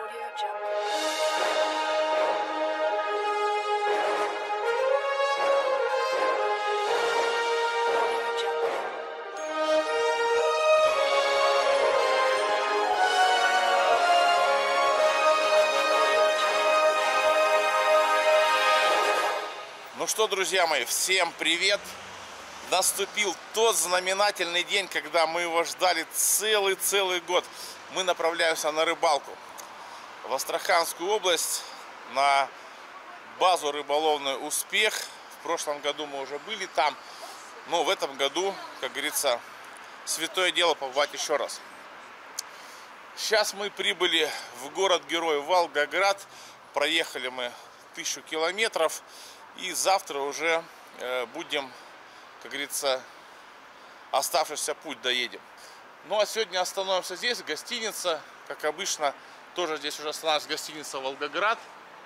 Ну что, друзья мои, всем привет! Наступил тот знаменательный день, когда мы его ждали целый год. Мы направляемся на рыбалку в Астраханскую область, на базу рыболовную «Успех». В прошлом году мы уже были там, но в этом году, как говорится, святое дело побывать еще раз. Сейчас мы прибыли в город-герой Волгоград, проехали мы 1000 километров. И завтра уже будем, как говорится, оставшийся путь доедем. Ну а сегодня остановимся здесь, гостиница, как обычно, тоже здесь уже останавливается гостиница «Волгоград».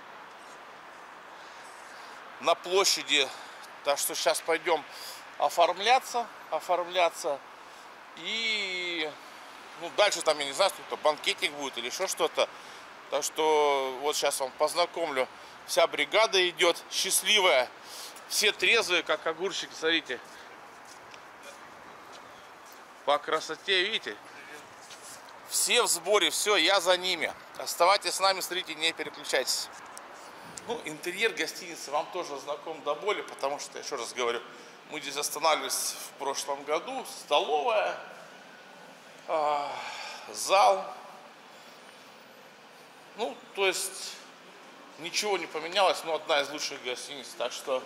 На площади, так что сейчас пойдем оформляться. И дальше там, я не знаю, что-то банкетик будет или еще что-то. Так что вот сейчас вам познакомлю. Вся бригада идет, счастливая. Все трезвые, как огурчики, смотрите. По красоте, видите? Все в сборе, все, я за ними. Оставайтесь с нами, смотрите, не переключайтесь. Интерьер гостиницы вам тоже знаком до боли, потому что, еще раз говорю, мы здесь останавливались в прошлом году. Столовая, зал. То есть ничего не поменялось, но одна из лучших гостиниц. Так что,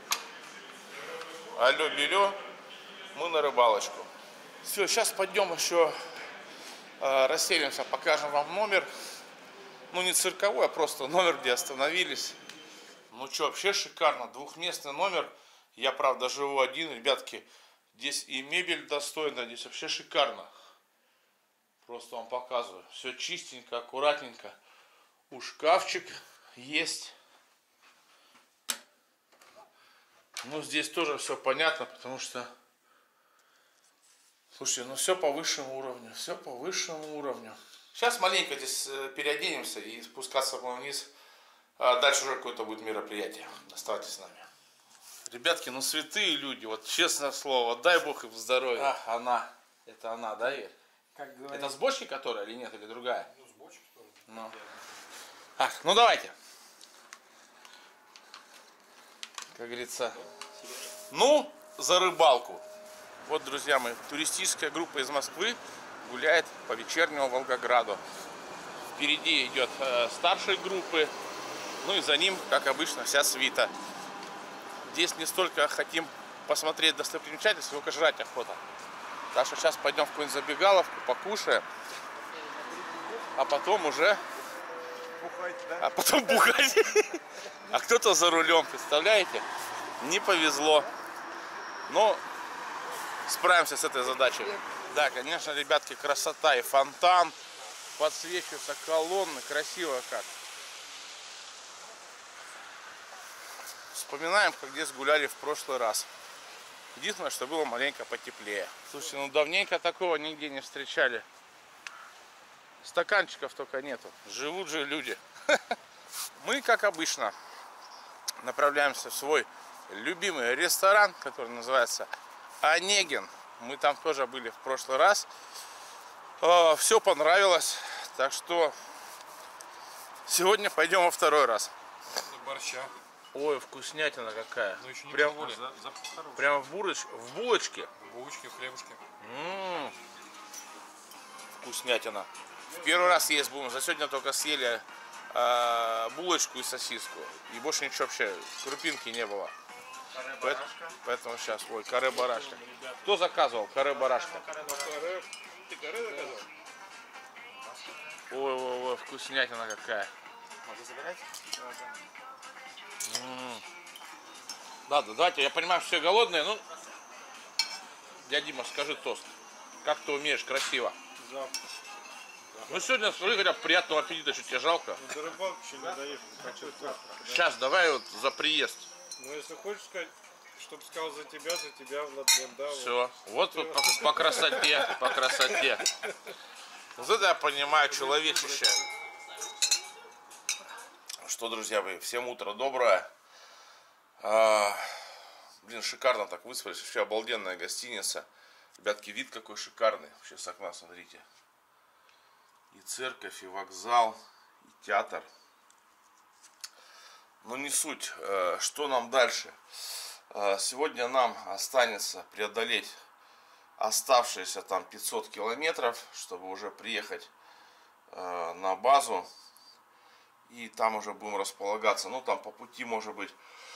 алло, лилё, мы на рыбалочку. Все, сейчас пойдем еще расселимся, покажем вам номер. Не цирковой, а просто номер, где остановились. Вообще шикарно, двухместный номер. Я, правда, живу один, ребятки. Здесь и мебель достойная, здесь вообще шикарно. Просто вам показываю. Все чистенько, аккуратненько. Шкафчик есть. Здесь тоже все понятно, потому что, слушайте, все по высшему уровню, все по высшему уровню. Сейчас маленько здесь переоденемся и спускаться вниз. Дальше уже какое-то будет мероприятие. Оставайтесь с нами. Ребятки, святые люди, вот честное слово, дай Бог им здоровья. Ах, она. Это она, да, Игорь? Это с бочки которая или нет, или другая? С бочки тоже. Давайте. Как говорится, за рыбалку. Вот, друзья мои, туристическая группа из Москвы гуляет по вечернему Волгограду. Впереди идет старшей группы, и за ним, как обычно, вся свита. Здесь не столько хотим посмотреть достопримечательности, сколько жрать охота. Так что сейчас пойдем в какую-нибудь забегаловку, покушаем, а потом уже... Бухать, да? А потом бухать. А кто-то за рулем, представляете? Не повезло. Но справимся с этой задачей. Да, конечно, ребятки, красота и фонтан. Подсвечиваются колонны. Красиво как. Вспоминаем, как здесь гуляли в прошлый раз. Единственное, что было маленько потеплее. Слушайте, давненько такого нигде не встречали. Стаканчиков только нету. Живут же люди. Мы, как обычно, направляемся в свой любимый ресторан, который называется Онегин. Мы там тоже были в прошлый раз. Все понравилось. Так что сегодня пойдем во второй раз. Борща. Ой, вкуснятина какая. Еще не прям в булочке. В булочке, в хлебушке. Вкуснятина. В первый раз есть будем. За сегодня только съели булочку и сосиску. И больше ничего вообще, крупинки не было. Поэтому сейчас, каре-барашка. Кто заказывал каре-барашка? Ты каре заказал? Ой, вкуснятина какая. Можно забирать? Да, давайте, я понимаю, что все голодные, дядя Дима, скажи тост. Как ты умеешь красиво. Сегодня, скажи, хотя бы приятного аппетита, что тебе жалко. До рыбалки еще не доехал, хочу завтра. Сейчас, давай за приезд. Если хочешь сказать, чтобы сказал за тебя Владлен, да? Все, вот по красоте. Вот это я понимаю, человечище. Что, друзья мои, всем утро доброе. Блин, шикарно так выспались. Вообще обалденная гостиница. Ребятки, вид какой шикарный. Вообще с окна, смотрите. И церковь, и вокзал, и театр. Но не суть. Что нам дальше? Сегодня нам останется преодолеть оставшиеся там 500 километров, чтобы уже приехать на базу. И там уже будем располагаться. Ну, там по пути, может быть,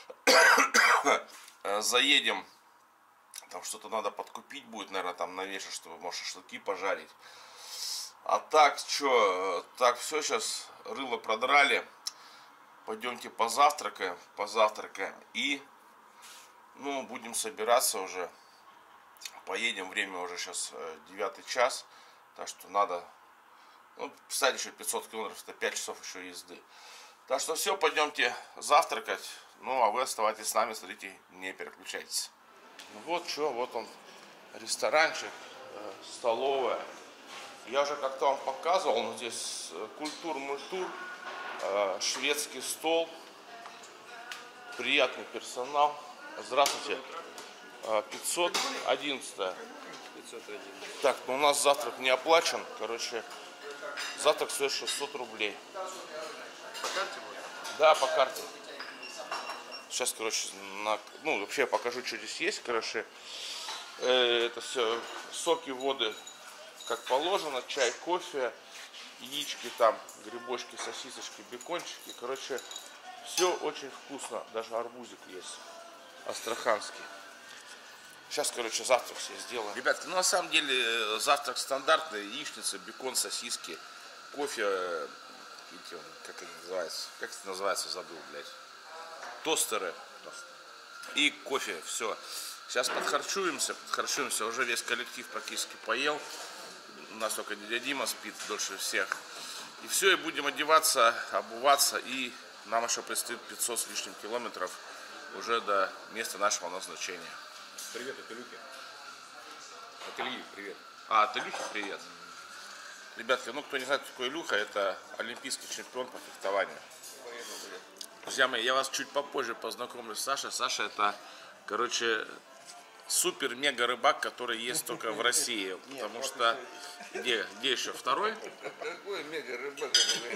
заедем. Там что-то надо подкупить будет, наверное, там на вечер, чтобы, может, шашлыки пожарить. А так, что, так, все, сейчас рыло продрали. Пойдемте позавтракаем. И, ну, будем собираться уже. Поедем, время уже сейчас 9 час. Так что надо... Ну, кстати, еще 500 километров, это 5 часов еще езды. Так что все, пойдемте завтракать. Ну, а вы оставайтесь с нами, смотрите, не переключайтесь. Ну вот что, вот он, ресторанчик, столовая. Я уже как-то вам показывал, но здесь культур-мультур, шведский стол, приятный персонал. Здравствуйте. 511. Так, ну у нас завтрак не оплачен, короче. Завтрак стоит 600 рублей. По карте будет? Да, по карте. Сейчас, короче, ну, вообще я покажу, что здесь есть. Короче, это все соки, воды, как положено, чай, кофе, яички там, грибочки, сосисочки, бекончики. Короче, все очень вкусно. Даже арбузик есть, астраханский. Сейчас, короче, завтрак все сделаем. Ребятки, ну на самом деле завтрак стандартный. Яичница, бекон, сосиски, кофе, как это называется? Как это называется, забыл, блядь. Тостеры. И кофе, все. Сейчас подхарчуемся. Уже весь коллектив практически поел. У нас только дядя Дима спит дольше всех. И все, и будем одеваться, обуваться. И нам еще предстоит 500 с лишним километров уже до места нашего назначения. Привет, от Илюхи. От Ильи, привет. От Илюхи привет. Ребятки, ну кто не знает, кто такой Илюха, это олимпийский чемпион по фехтованию. Друзья мои, я вас чуть попозже познакомлю с Сашей. Саша это, короче, супер-мега рыбак, который есть только в России. Потому что, где еще, второй? Какой мега рыбак?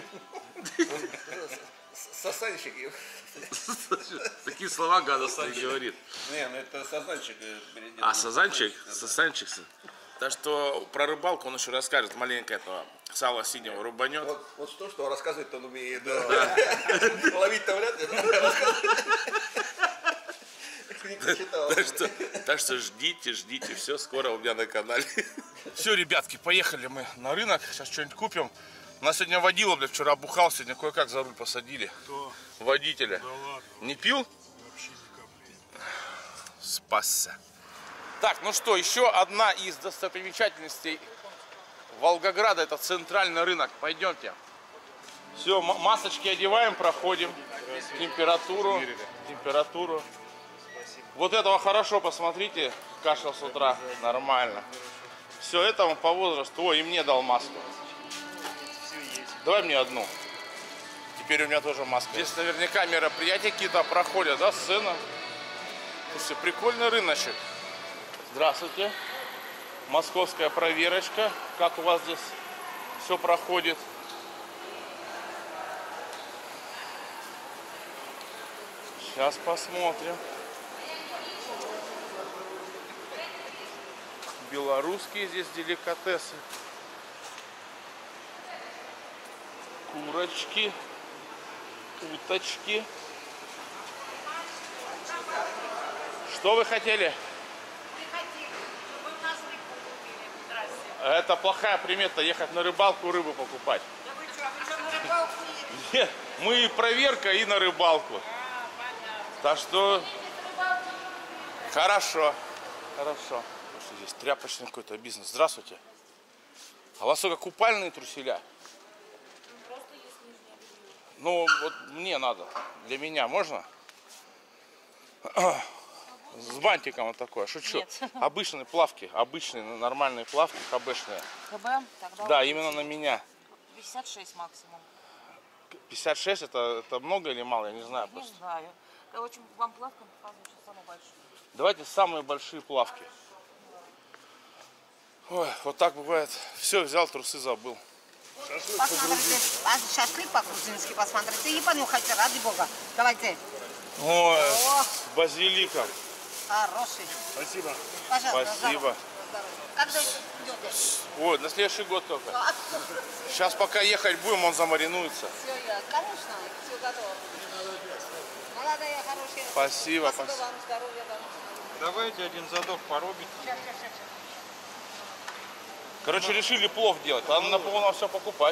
Сосанчик. Такие слова гадостные говорит. Не, ну это сазанчик. А, сазанчик? Сазанчик. Так что про рыбалку он еще расскажет маленько этого сала синего рубанет. Вот что рассказывать-то он умеет. Ловить-то вряд ли. Так что ждите, все скоро у меня на канале. Все, ребятки, поехали мы на рынок, сейчас что-нибудь купим. У нас сегодня водила, блядь, вчера бухал, сегодня кое-как за руль посадили. Кто? Водителя. Да ладно. Не пил? Вообще ни капли. Спасся. Так, ну что, еще одна из достопримечательностей Волгограда, это центральный рынок. Пойдемте. Все, масочки одеваем, проходим. Температуру. Вот этого хорошо, посмотрите, кашлял с утра. Нормально. Все, этому по возрасту. Ой, и мне дал маску. Давай мне одну. Теперь у меня тоже маска. Здесь наверняка мероприятия какие-то проходят, да, сцена. Слушайте, прикольный рыночек. Здравствуйте. Московская проверочка. Как у вас здесь все проходит? Сейчас посмотрим. Белорусские здесь деликатесы. Курочки, уточки. Что вы хотели? Чтобы у нас рыбу купили. Здрасте. Это плохая примета, ехать на рыбалку рыбу покупать. Да вы что, на рыбалку едете? Нет, мы проверка и на рыбалку. Понятно. Так что Рыбалки. хорошо. Слушайте, здесь тряпочный какой-то бизнес. Здравствуйте. А у вас только купальные труселя? Просто есть нижнее белье. Ну, вот мне надо. Для меня можно? С бантиком вот такое. Шучу. Нет. Обычные плавки. Обычные, нормальные плавки, хабешные. КБ? Тогда Да, именно на меня. 56 максимум. 56 это много или мало, я не знаю Не просто. знаю. Короче, вам плавкам показываю, что самое большое. Давайте самые большие плавки. Ой, вот так бывает. Все, взял, трусы забыл. Посмотрите, шашлык по-грузински посмотрите и понюхайте, ради бога. Давайте. Ой, О, с базиликом. хороший. Спасибо. Пожалуйста, Спасибо. здорово. Когда идете? Ой, на следующий год только. Сейчас пока ехать будем, он замаринуется. Все, конечно, все готово. Молодая, хорошая. Спасибо, Спасибо спасибо. вам, здоровья вам. Давайте один задох поробите. Сейчас. Короче, решили плов делать. Надо на полном все покупать.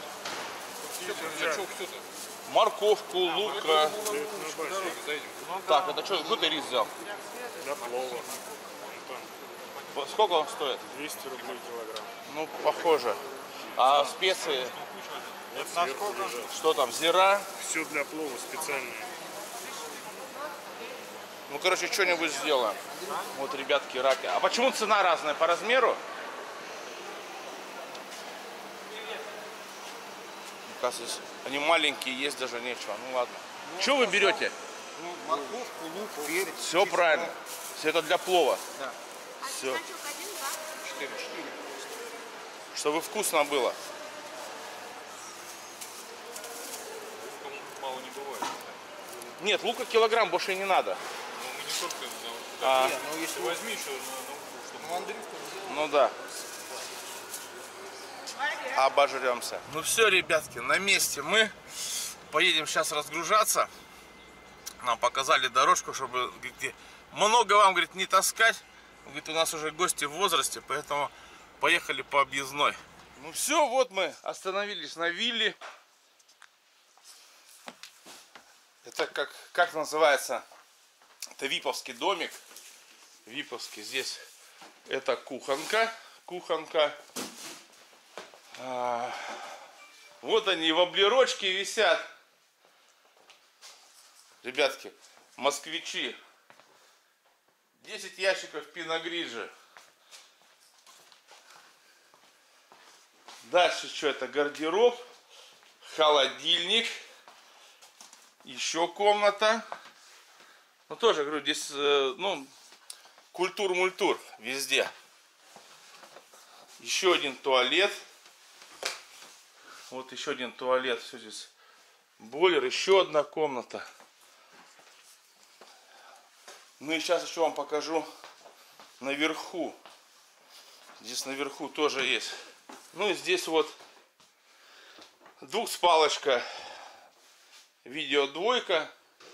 Морковку, лука. Так, это что, какой ты рис взял? Для плова. Сколько он стоит? 200 рублей килограмм. Ну, похоже. А специи? Это насколько? Что там, зира? Все для плова специальное. Ну, короче, что-нибудь сделаем. Вот, ребятки, раки. А почему цена разная? По размеру? Оказывается, они маленькие, есть даже нечего. Ну, ладно. Что вы берете? Морковку, лук, перец. Все правильно. Все это для плова. Да. Все. 4. Чтобы вкусно было. Мало не бывает. Нет, лука килограмм больше и не надо. Ну, мы не только А, Ну, если возьми еще на укус, чтобы Андрюшка взял. ну да. Обожремся. Ну все, ребятки, на месте мы. Поедем сейчас разгружаться. Нам показали дорожку, чтобы, говорит, много вам, говорит, не таскать. Говорит, у нас уже гости в возрасте, поэтому поехали по объездной. Ну все, вот мы остановились на вилле. Это как называется? Это виповский домик. Виповский. Здесь это кухонка. Вот они в облерочке висят. Ребятки, москвичи. 10 ящиков пиногриджи. Дальше что это? Гардероб, холодильник, еще комната. Ну тоже говорю, здесь ну культур-мультур везде. Еще один туалет. Вот еще один туалет. Все здесь. Бойлер, еще одна комната. Ну и сейчас еще вам покажу наверху. Здесь наверху тоже есть. Ну и здесь вот двухспалочка, видеодвойка.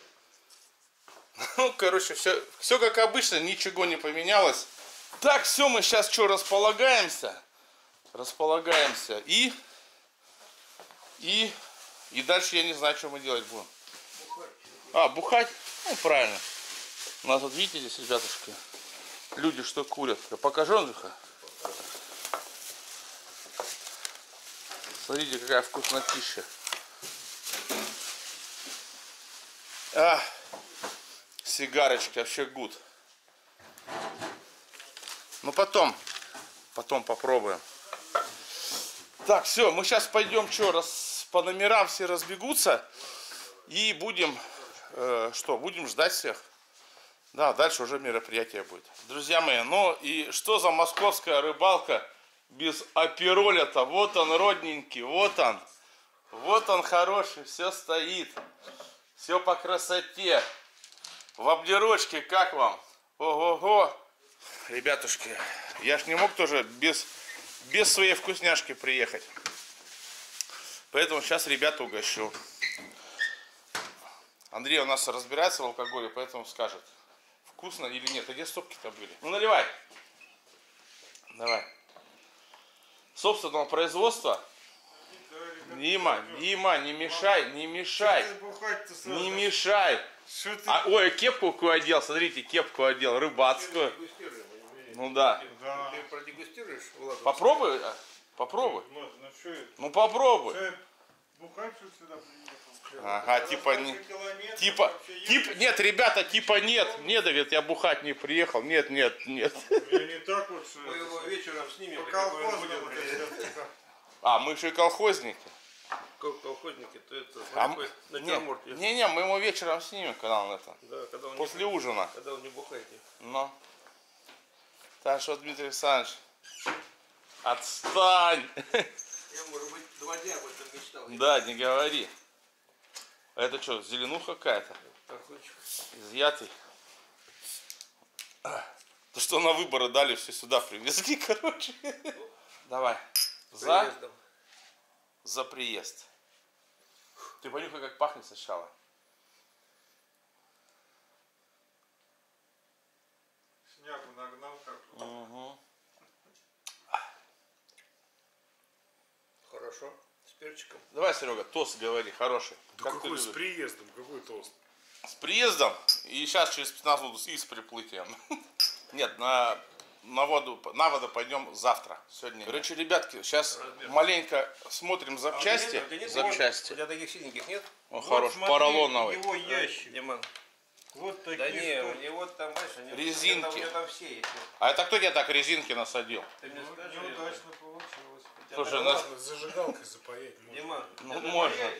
Ну, короче, все как обычно, ничего не поменялось. Так, все, мы сейчас что, располагаемся и дальше я не знаю, что мы делать будем. Бухать? Ну, правильно. У нас вот, видите, здесь, ребятушки, люди что курят. Покажи, Андрюха. Смотрите, какая вкуснотища. Сигарочки, вообще гуд. Ну, потом попробуем. Так, все, мы сейчас пойдем, по номерам все разбегутся. И будем, будем ждать всех. Да, дальше уже мероприятие будет. Друзья мои, ну и что за московская рыбалка без апероля-то? Вот он, родненький, вот он. Вот он хороший, все стоит. Все по красоте. В облерочке, как вам? Ого-го. Ребятушки, я ж не мог тоже без своей вкусняшки приехать. Поэтому сейчас ребята угощу. Андрей у нас разбирается в алкоголе, поэтому скажет, вкусно или нет. А где стопки-то были? Ну, наливай. Давай. Собственного производства. Дима, не мешай. Не мешай. Ой, кепку какую одел, смотрите, кепку одел, рыбацкую. Ну да. Ты продегустируешь, Влад? Попробуй. Ну попробуй. Ага, нет, ребята, нет, говорит, я бухать не приехал, нет. Я не так вот, что... Мы его вечером снимем. По колхозному. Мы еще и колхозники. колхозники, то это А такой натюрморт есть. не, мы ему вечером снимем, когда он это. Да, когда он После ужина. Когда он не бухает. Ну. Так что, Дмитрий Александрович, отстань! Я, может быть, 2 дня об этом мечтал. Да, не говори. А это что, зеленуха какая-то? Огурчик. Изъятый. То, что на выборы дали, все сюда привезли, короче. Давай. Приездом. За приезд. Ты понюхай, как пахнет сначала. Снягу нагнал как. Угу. Хорошо. С перчиком. Давай, Серега, тост говори, хороший. Да Как ты какой с любишь? приездом, какой тост? С приездом. И сейчас через 15 минут и с приплытием. Нет, на воду пойдем завтра. Сегодня. Короче, ребятки, сейчас маленько смотрим запчасти. У Запчасти. тебя таких синеньких нет? О, хорош, поролоновый. Его ящик. Диман. Вот такие. Да не, у него там, знаешь, у него Резинки. У него там все есть. А это кто тебе так резинки насадил? Ты мне скажи. Неудачно получилось. Слушай, Да ладно, с зажигалкой запаять можно. Диман, ну можно.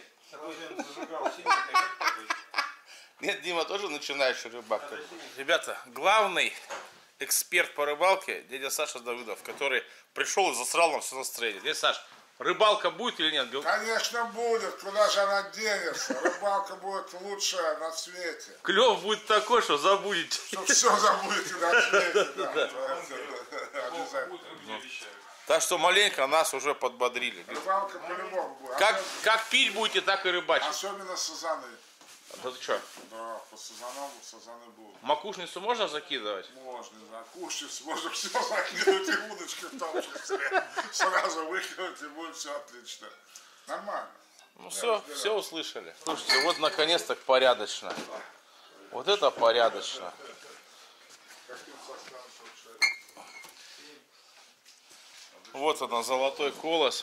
Нет, Дима тоже начинающий рыбак. Ребята, главный эксперт по рыбалке, дядя Саша Давыдов, который пришел и засрал нам все настроение. Дядя Саш, рыбалка будет или нет? Конечно будет, куда же она денется? Рыбалка будет лучшая на свете. Клев будет такой, что забудете. Что все забудете на свете. Да. Обязательно. Так что маленько нас уже подбодрили. Рыбалка по-любому будет. Как пить будете, так и рыбачить. Особенно сазаны. Да ты что, Да, по сазанам сазаны будут. макушницу можно закидывать? Можно, да, кушать, можно все закинуть и удочки в том числе. Сразу выкинуть и будет все отлично. Нормально. Ну все услышали. Слушайте, вот наконец-то порядочно. Вот это порядочно. Вот она, золотой колос.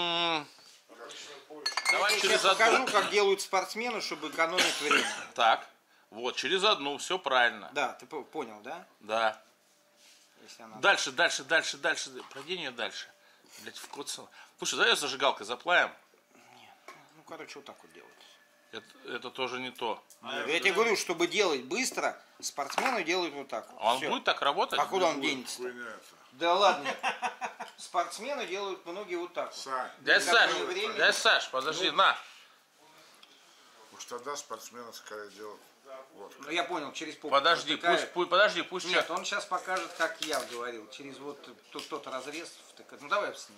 Давай через Сейчас покажу, одну. как делают спортсмены, чтобы экономить время. Так, вот, через одну, все правильно. Да, ты понял, да? Да. Если она... Дальше. Продень ее дальше. Блять, вкусно. Слушай, давай ее зажигалкой заплавим. Ну, короче, вот так вот делают. Это тоже не то. Я тебе говорю, чтобы делать быстро, спортсмены делают вот так вот. А он Всё. будет так работать? А куда он денется? Хуйня это. Да ладно. Спортсмены делают многие вот так вот. Сань, Дядя Саш, подожди, на. уж тогда спортсмены скорее делают. Вот. Ну, я понял, через попу. Подожди, втыкают. пусть Нет, он сейчас покажет, как я говорил. Через вот тот разрез втыкать. Ну, давай снимем.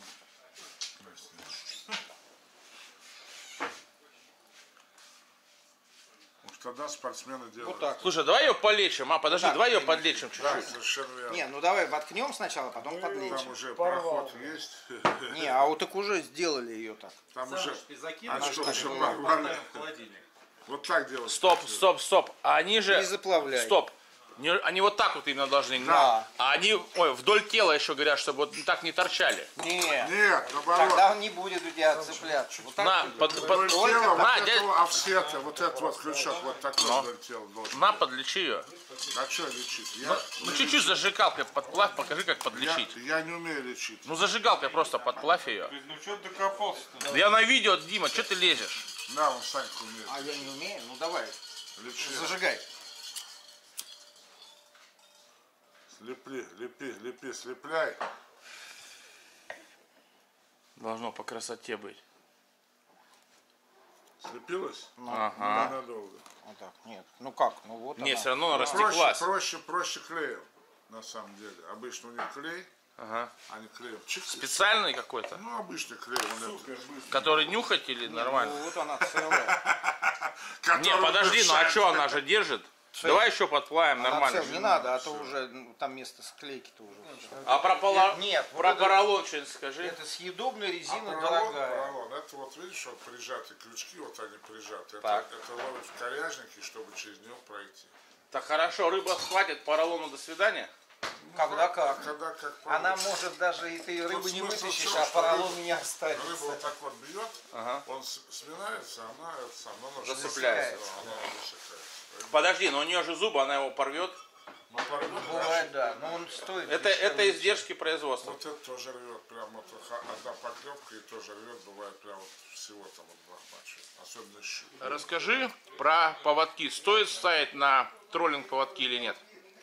Уж тогда спортсмены делают. Вот так. Слушай, давай ее полечим, подожди, Так, давай ее конечно. подлечим Да, чуть-чуть. совершенно верно. Не, ну давай воткнем сначала, потом Там подлечим. уже проход есть. Не, а вот так уже сделали ее так. Там уже. А что так еще было. порвали? Вот так делать. Стоп. А они же... Не заплавляй. Стоп. Они вот так вот именно должны. Да. А они вдоль тела еще говорят, чтобы вот так не торчали. Не, Нет, наоборот. тогда он не будет у тебя цепляться. Вот так На, вот. Вдоль тела, вот на, этого офсета, вот этот вот крючок, вот такой вдоль тела должен. на, подлечи ее. А что лечить? Ну чуть-чуть зажигалкой подплавь, покажи, как подлечить. Я не умею лечить. Ну зажигалкой просто подплавь ее. Ну что докопался-то? Я на видео, Дима, что ты лезешь? На, он Санька умеет. А я не умею? Ну давай, Лечи. зажигай. Лепи, слепляй. Должно по красоте быть. Слепилась? Ага. Ненадолго. Вот так, нет. Ну как? Ну вот Не, она. все равно она растеклась. Проще клеем, на самом деле. Обычно у них клей, Ага. а не клеем. Чик. Специальный какой-то? Ну, обычный клей. Он это, Который нюхать или нормально? Ну вот она целая. Не, который подожди, ну а мешает. что, она же держит? Давай еще подплавим, Она нормально. целая. Не надо, а то уже там место склейки-то уже. А про, Нет, про вот поролон что-нибудь скажи. это съедобная резина Поролон, дорогая. это вот видишь, вот прижатые крючки, вот они прижаты. Так. Это ловят в коряжнике, чтобы через него пройти. Так хорошо, рыба схватит поролону, до свидания. Когда как. Когда как Она получится. может даже и ты рыбу не смысл в вытащишь, чем, а что поролон рыба- не останется. Рыба вот так вот бьет, Ага. он сминается, она это сам, она Засыпляется. Она засыпляется. Подожди, но у нее же зубы, она его порвет. Но порвет, Бывает, да. Но он стоит. Это дешевле, издержки производства. вот это тоже рвет, прям вот одна поклевка и тоже рвет, бывает прям вот всего там вот лохмачивает, особенно щук. Расскажи про поводки. Стоит ставить на троллинг поводки или нет?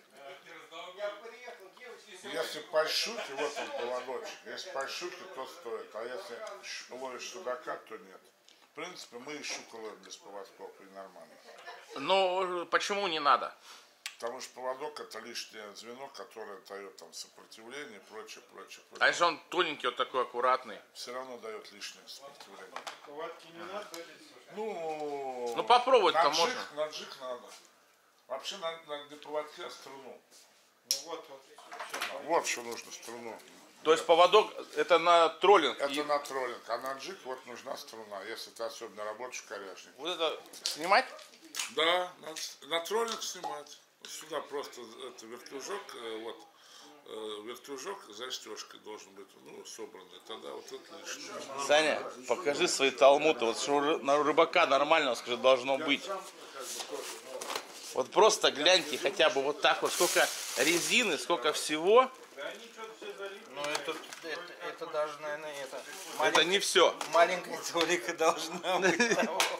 Если по щуке, вот он поводочек, если по щуке, то стоит, а если ловишь судака, то нет. В принципе, мы и щуку ловим без поводков, и нормально. Но почему не надо? Потому что поводок это лишнее звено, которое дает там сопротивление и прочее. А если он тоненький, вот такой аккуратный? Все равно дает лишнее сопротивление. Поводки не надо, да, Ну, Ну попробовать-то на можно. джиг, на джиг надо. Вообще на не поводки, а струну. Ну вот. Вот что нужно, струну. То есть поводок это на троллинг. Это И на троллинг, а на джиг вот нужна струна, если ты особенно работаешь коряжник. вот это снимать? Да, на троллинг снимать. Сюда просто это вертужок, вертужок застежкой должен быть, ну, собранный. Тогда вот это лишнее. Саня, покажи свои талмуты. Вот что на рыбака нормального, скажи, должно быть. Вот просто гляньте хотя бы вот так вот, сколько резины, сколько всего. Ну это даже, наверное, Это не все. маленькая толика должна быть.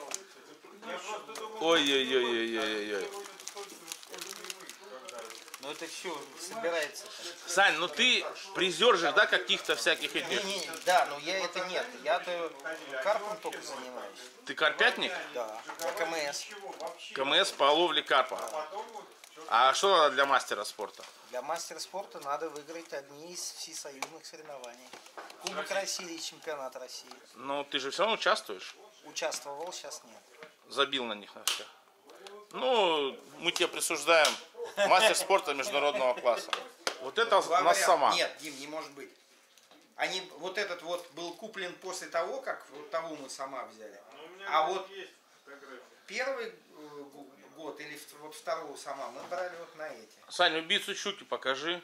Ой-ой-ой-ой-ой-ой. Ну это что, собирается? Сань, ну ты призер же, да, каких-то всяких этих. Да, но я это нет. Я-то карпом только занимаюсь. Ты карпятник? Да. А КМС. КМС по ловле карпа. А что надо для мастера спорта? Для мастера спорта надо выиграть одни из всесоюзных соревнований. Кубок России и чемпионат России. Ну, ты же все равно участвуешь. Участвовал, сейчас нет. Забил на них на все. Ну, мы тебе присуждаем мастер спорта международного класса. Вот это у нас сама. Нет, Дим, не может быть. Они, вот этот вот был куплен после того, как вот того мы сама взяли. А вот первый год или вот второго сама мы брали вот на эти. Сань, убийцу щуки покажи.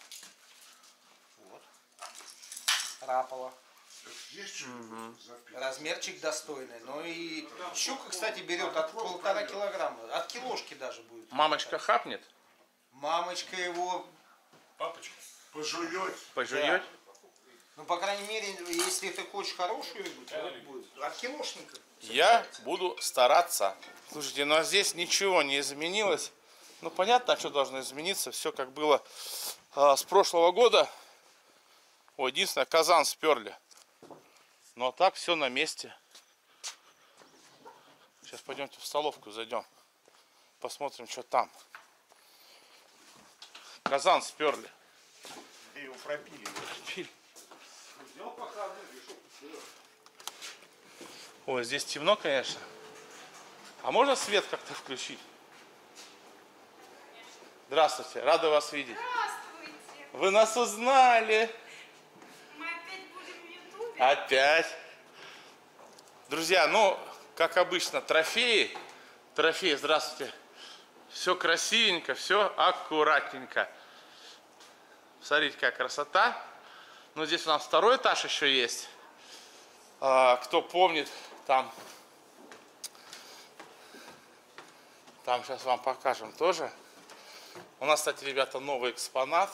Вот. Рапова. Есть что-нибудь записано? Размерчик достойный. Ну и щука, кстати, берет от 1,5 килограмма. От килошки даже будет. Мамочка хапнет, Мамочка его, Пожует. пожует. ну по крайней мере, если ты хочешь хорошую рыбу, то вот будет. От килошника. Я буду стараться. Слушайте, ну а здесь ничего не изменилось. Ну понятно, что должно измениться. Все как было с прошлого года. Ой, единственное, казан сперли. Ну а так все на месте. Сейчас пойдемте в столовку зайдем. Посмотрим, что там. Казан сперли. Его пропили. Ой, здесь темно, конечно. А можно свет как-то включить? Здравствуйте, рада вас видеть. Здравствуйте! Вы нас узнали. Мы опять будем в Ютубе? Опять. Друзья, ну, как обычно, трофеи. Трофеи, здравствуйте. Все красивенько, все аккуратненько. Смотрите, какая красота. Ну, здесь у нас второй этаж еще есть. Кто помнит, там сейчас вам покажем тоже. У нас, кстати, ребята, новый экспонат.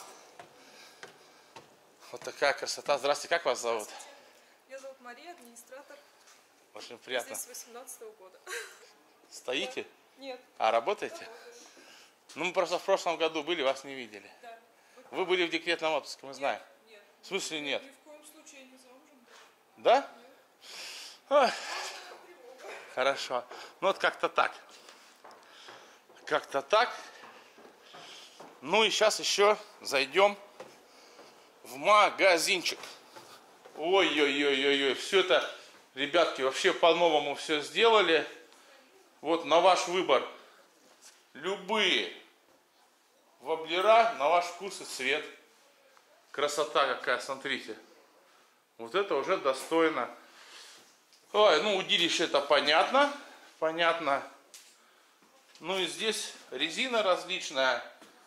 Вот такая красота. Здравствуйте, как вас зовут? Меня зовут Мария, администратор. Очень приятно. Здесь с 18-го года. Стоите? Нет. А, работаете? Ну, мы просто в прошлом году были, вас не видели. Да. Вы были в декретном отпуске, мы знаем. Нет. В смысле нет? Ни в коем случае не замужем. Да? Ой. Хорошо. Ну, вот как-то так. Как-то так. Ну, и сейчас еще зайдем в магазинчик. Ой-ой-ой-ой-ой. Все это, ребятки, вообще по-новому все сделали. Вот на ваш выбор. Любые воблера на ваш вкус и цвет. Красота какая, смотрите. Вот это уже достойно. Ой, ну удилище это понятно. Понятно. Ну и здесь резина различная.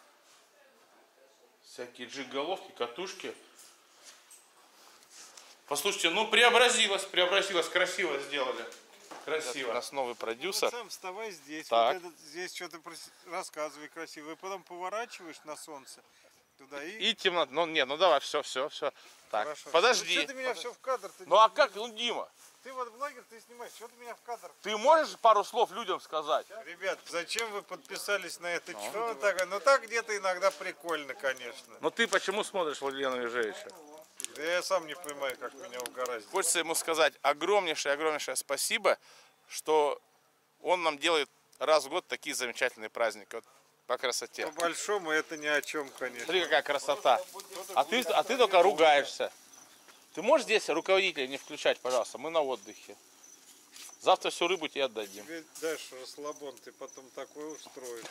Всякие джиг-головки, катушки. Послушайте, ну преобразилось, красиво сделали. Красиво. У нас новый продюсер. Сам вставай здесь. Так. Вот здесь что-то рассказывай красиво. И потом поворачиваешь на солнце туда и... И темно. Ну нет, ну давай, все. Так, Хорошо. подожди. Что ты меня все в кадр-то? Ну а как, ну Дима, Ты вот блогер, ты снимаешь. Что ты меня в кадр? ты можешь пару слов людям сказать? Ребят, зачем вы подписались на это чудо? Ну так где-то иногда прикольно, конечно. Но ты почему смотришь Владимира Ежевича? Да я сам не понимаю, как меня угораздило. Хочется ему сказать огромнейшее спасибо, что он нам делает раз в год такие замечательные праздники. Вот, по красоте. По большому это ни о чем, конечно. Смотри, какая красота. А ты только ругаешься. Ты можешь здесь руководителя не включать, пожалуйста? Мы на отдыхе. Завтра всю рыбу тебе отдадим. Тебе дашь расслабон, ты потом такой устроишь.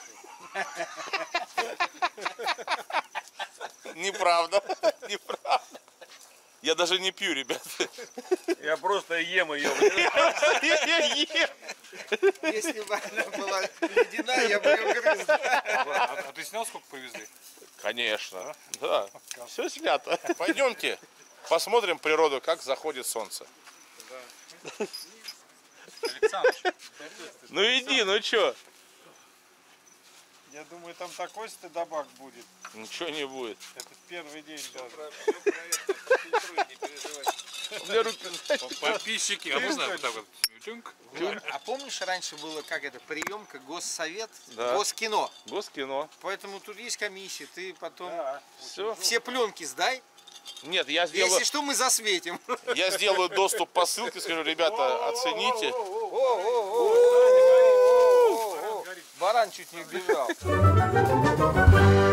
Неправда. Неправда. Я даже не пью, ребят. Я просто ем ее. Если бы она была ледяная, я бы ее грыз. А ты снял, сколько привезли? Конечно. Да. Все снято. Пойдемте посмотрим природу, как заходит солнце. Ну иди, ну чё? Я думаю, там такой стыдобак будет. Ничего не будет. Это первый день даже. У меня руки, Подписчики, а можно вот так вот? А помнишь, раньше было как это, приемка, Госсовет, Да. Госкино. Госкино. Поэтому тут есть комиссия, ты потом Все. все пленки сдай. Нет, я Если сделаю, что, мы засветим. я сделаю доступ по ссылке, скажу, ребята, оцените. Баран чуть не убежал.